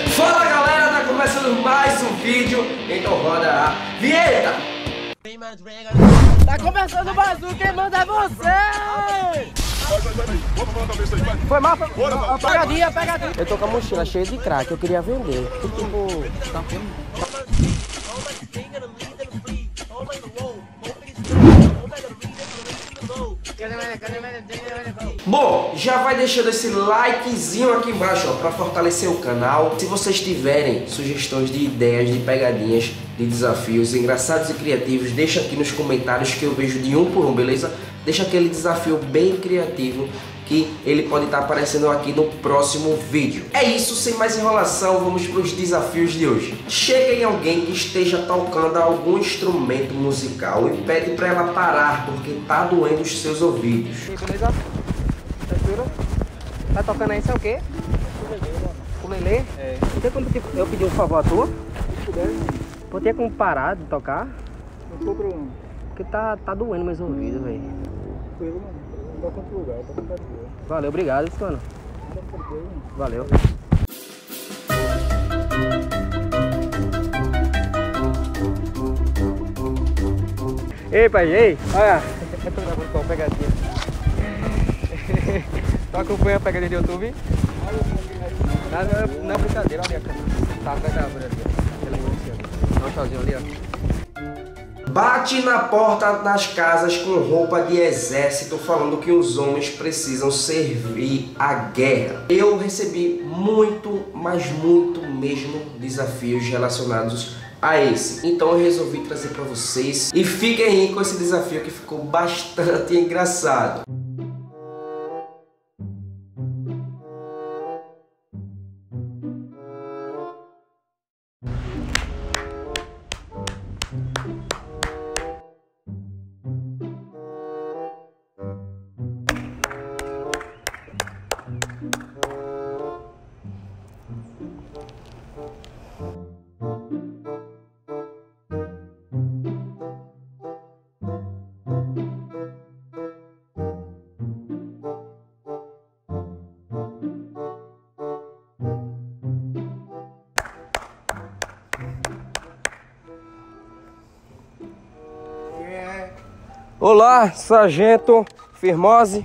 Fala galera, tá começando mais um vídeo, então roda a vinheta! Tá começando o Bazu, quem manda é você! Foi mal, pegadinha. Eu tô com a mochila cheia de crack, eu queria vender. Tipo, tá Bom, já vai deixando esse likezinho aqui embaixo, ó, pra fortalecer o canal. Se vocês tiverem sugestões de ideias, de pegadinhas, de desafios engraçados e criativos, deixa aqui nos comentários que eu vejo de um por um, beleza? Deixa aquele desafio bem criativo que ele pode estar aparecendo aqui no próximo vídeo. É isso, sem mais enrolação, vamos para os desafios de hoje. Chega em alguém que esteja tocando algum instrumento musical e pede para ela parar porque tá doendo os seus ouvidos. beleza? Tranquilo? Tá tocando aí, isso é o quê? Ukulele? É. Tem como eu pedir um favor a tu? Se puder. Vou ter como parar de tocar? Não tô problema. Porque tá doendo meus ouvidos, velho. Tranquilo, mano. Não dá quanto lugar, tá com cara. Valeu, obrigado, mano. Valeu. Ei, pai, ei, olha. Eu tô gravando com a pegadinha. Tu acompanha a pegadinha do YouTube? Não é brincadeira, olha. Tá atrás da árvore ali, ó. Dá um tchauzinho ali, ó. Bate na porta das casas com roupa de exército falando que os homens precisam servir à guerra. Eu recebi muito, mas muito mesmo desafios relacionados a esse. Então eu resolvi trazer para vocês e fiquem aí com esse desafio que ficou bastante engraçado. Olá, Sargento Firmose.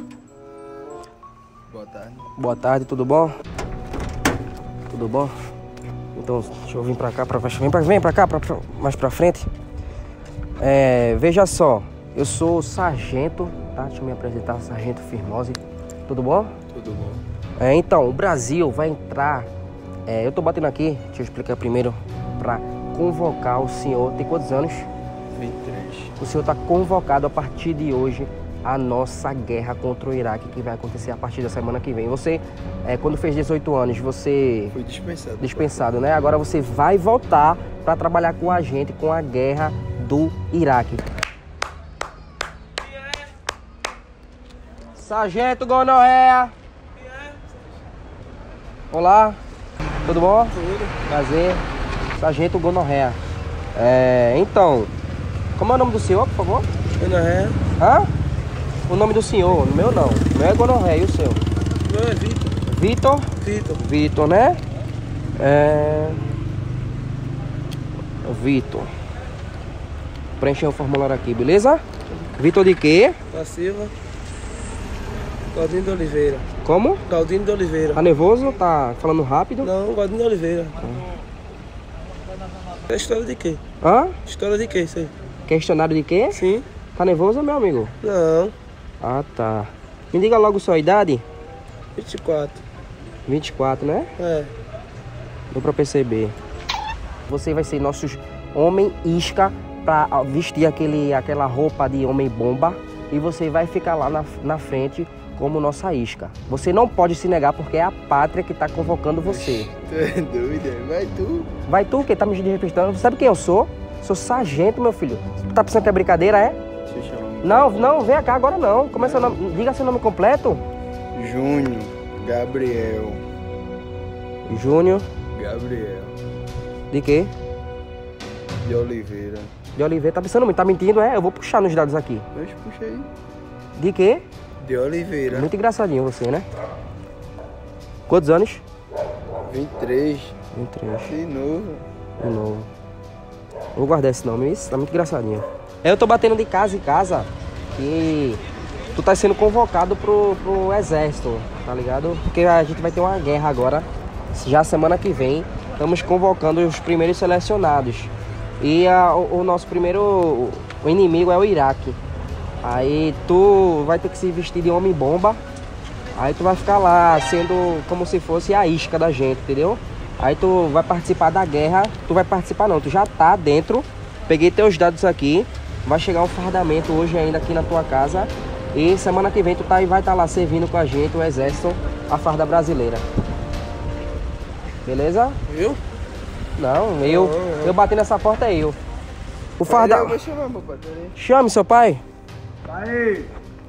Boa tarde. Boa tarde, tudo bom? Tudo bom? Então, deixa eu vir pra cá, vem pra cá, mais pra frente. Veja só, eu sou o Sargento, tá? Deixa eu me apresentar, Sargento Firmose. Tudo bom? Tudo bom. Então, o Brasil vai entrar... eu tô batendo aqui, deixa eu explicar primeiro, pra convocar o senhor. Tem quantos anos? 23. O senhor está convocado a partir de hoje a nossa guerra contra o Iraque, que vai acontecer a partir da semana que vem. Você, quando fez 18 anos, você... Fui dispensado. Dispensado, né? Agora você vai voltar para trabalhar com a gente, com a guerra do Iraque. Sargento Gonorreia. Olá, tudo bom? Tudo. Prazer. Sargento Gonorreia. Então... Como é o nome do senhor, por favor? Gonorreia. Hã? O nome do senhor, o meu não. O meu é Gonorreia, e o seu? O meu é Vitor. Vitor? Vitor. Vitor, né? Vitor. Preencher o formulário aqui, beleza? Vitor de quê? Da Silva. Galdino de Oliveira. Como? Galdino de Oliveira. Tá nervoso? Tá falando rápido? Não, Galdino de Oliveira. É história de quê? Hã? História de quê isso aí? Questionário de quê? Sim. Tá nervoso, meu amigo? Não. Ah, tá. Me diga logo sua idade. 24. 24, né? É. Deu pra perceber. Você vai ser nossos homem isca pra vestir aquela roupa de homem bomba. E você vai ficar lá na frente como nossa isca. Você não pode se negar porque é a pátria que tá convocando você. Tu é doido? Vai tu. Vai tu que tá me desrespeitando. Sabe quem eu sou? Sou sargento, meu filho. Tu tá pensando que é brincadeira, é? Se chama. Não, vem cá agora não. Como é seu nome? Diga seu nome completo. Júnior Gabriel. Júnior. Gabriel. De quê? De Oliveira. De Oliveira. Tá pensando muito? Tá mentindo, é? Eu vou puxar nos dados aqui. Deixa, puxa aí. De quê? De Oliveira. Muito engraçadinho você, né? Quantos anos? 23. 23. De novo. De novo. Vou guardar esse nome, isso tá muito engraçadinho. Eu tô batendo de casa em casa e tu tá sendo convocado pro exército, tá ligado? Porque a gente vai ter uma guerra agora, já semana que vem. Estamos convocando os primeiros selecionados. E o nosso primeiro inimigo é o Iraque. Aí tu vai ter que se vestir de homem-bomba. Aí tu vai ficar lá sendo como se fosse a isca da gente, entendeu? Aí tu vai participar da guerra. Tu vai participar não, tu já tá dentro. Peguei teus dados aqui. Vai chegar um fardamento hoje ainda aqui na tua casa. E semana que vem tu vai estar lá servindo com a gente, o exército, a farda brasileira. Beleza? Eu? Não, eu bati nessa porta é eu. O farda... Eu vou chamar meu pai. Chame seu pai. Aí.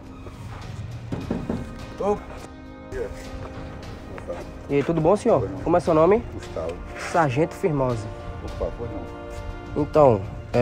E aí, tudo bom, senhor? Como é seu nome? Gustavo. Sargento Firmose. Opa, pois não. Então,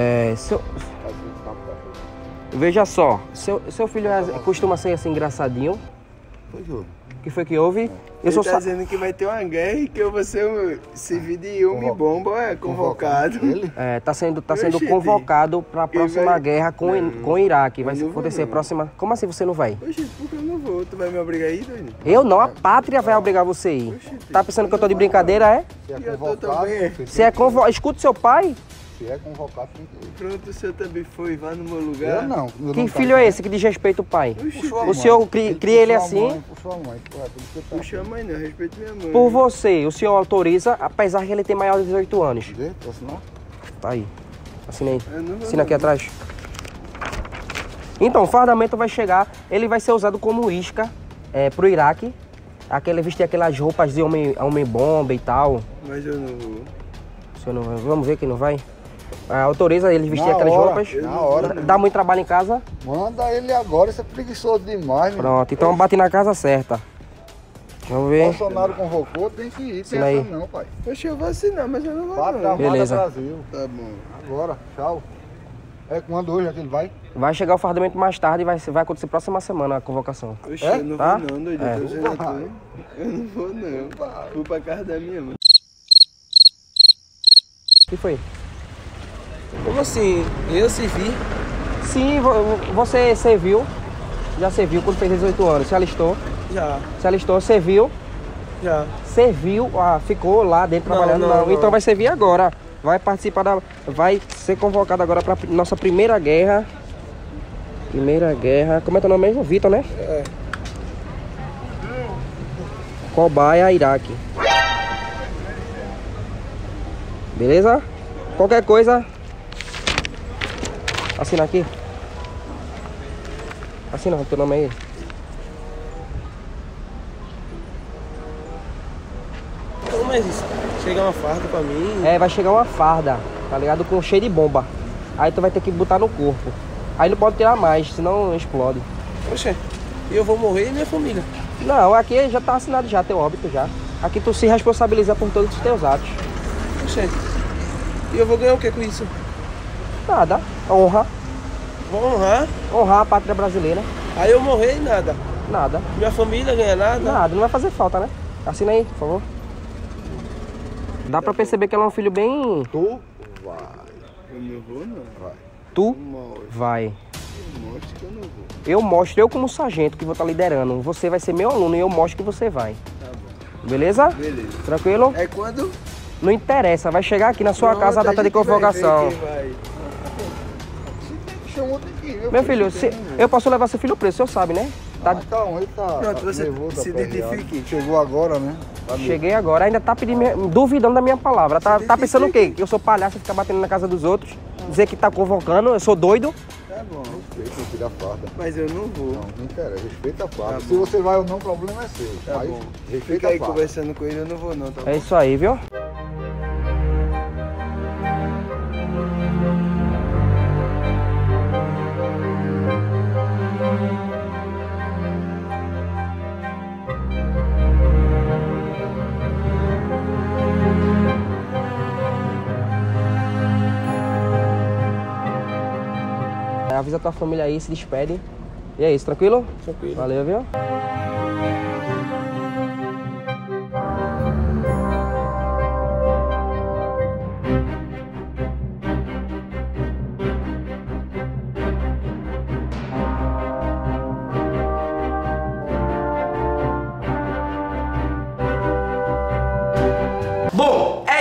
veja só, seu filho costuma ser assim engraçadinho. Pois é. O que foi que houve? Ele tá dizendo que vai ter uma guerra e que eu vou ser servir de homem-bomba, convocado. Ele? Tá sendo Oxente. convocado para a próxima vai- guerra com o Iraque. Vai Eu não vou, acontecer não. próxima. Como assim você não vai? Oxe, por que eu não vou? Tu vai me obrigar a ir, doido? Eu não, a pátria vai obrigar você a ir. Tá pensando que eu tô de brincadeira, é? Se é E eu tô convocado, também. Se é escuta seu pai. Se é convocado, tem que ir. Pronto, o senhor também foi, vá no meu lugar. Eu não. Eu Que não filho é esse que desrespeita o pai? Oxi, Sua O mãe. senhor cria ele Por sua assim? mãe, por sua mãe. Por isso que tá. puxa a mãe não, respeito minha mãe. Por você, o senhor autoriza, apesar que ele tem maior de 18 anos. Vê? Posso assinar? Tá aí. Assina aí. Eu não vou, Assina aqui não. atrás. Então, o fardamento vai chegar, ele vai ser usado como isca pro Iraque. Vestir aquelas roupas de homem-bomba e tal. Mas eu não vou. O senhor não vai? Vamos ver quem não vai? Autoriza ele vestir Na aquelas hora, roupas. na hora. Dá muito trabalho em casa? Manda ele agora, isso é preguiçoso demais, meu. Pronto, então bate na casa certa. Vamos ver. Bolsonaro convocou, tem que ir. Assina Tem aí. essa não, pai. Oxe, eu vou assinar, mas eu não vou Pátria não. Amada Beleza. Brasil. Tá bom. Agora, tchau. É quando hoje aquele vai? Vai chegar o fardamento mais tarde e vai acontecer próxima semana a convocação. Oxe, É? eu não Tá? vou não, doido. É. Eu tô dizendo a tu. Eu não vou não. Vou pra casa da minha mãe. O que foi? Como assim? Eu servi? Sim, você serviu. Já serviu quando fez 18 anos. Se alistou. Já, Se alistou, serviu. já. Serviu, ficou lá dentro Não, trabalhando. não. Então vai servir agora. Vai participar vai ser convocado agora para nossa primeira guerra. Primeira guerra. Como é teu nome mesmo? Vitor, né? É. Cobaia, Iraque. Beleza? Qualquer coisa. Assina aqui. Assina o teu nome aí. Então, mas isso, chega uma farda pra mim. Vai chegar uma farda, tá ligado? Com cheio de bomba. Aí tu vai ter que botar no corpo. Aí não pode tirar mais, senão explode. Oxe, e eu vou morrer e minha família. Não, aqui já tá assinado já, teu óbito já. Aqui tu se responsabiliza por todos os teus atos. Oxe, e eu vou ganhar o que com isso? Nada. Honra. Vou honrar, Honrar a pátria brasileira. aí eu morrer e nada. Nada. Minha família ganha nada. Nada, não vai fazer falta, né? Assina aí, por favor. Dá pra perceber que ela é um filho bem... Tu vai. Eu não vou não. Vai. Tu Mostra, vai. mostra que eu não vou. Eu mostro, eu como sargento que vou estar liderando. Você vai ser meu aluno e eu mostro que você vai. Tá bom. Beleza? Beleza. Tranquilo? É quando? Não interessa, vai chegar aqui na sua Pronto, casa a data de gente vai ver convocação. quem vai. Chamou, tem que ir. Meu filho, eu posso levar seu filho preso, o senhor sabe, né? Tá, Então, ele tá Pronto, você nervoso, se aperreado. identifique. Chegou agora, né? Tá cheguei agora, ainda tá duvidando da minha palavra. Tá pensando o quê? Que eu sou palhaço e ficar batendo na casa dos outros? Dizer que tá convocando, eu sou doido? Tá bom. Respeita, meu filho, a farda. Mas eu não vou. Não, não interessa. Respeita a farda. Tá Se bom. você vai ou não, o problema é seu. Tá Mas bom. respeita Fica a aí farda. conversando com ele, eu não vou não, tá bom? É isso aí, viu? Avisa tua família aí, se despede. E é isso, tranquilo? Tranquilo. Valeu, viu?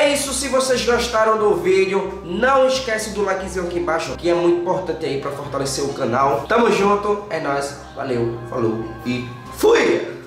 É isso, se vocês gostaram do vídeo, não esquece do likezinho aqui embaixo, que é muito importante aí para fortalecer o canal. Tamo junto, é nóis, valeu, falou e fui!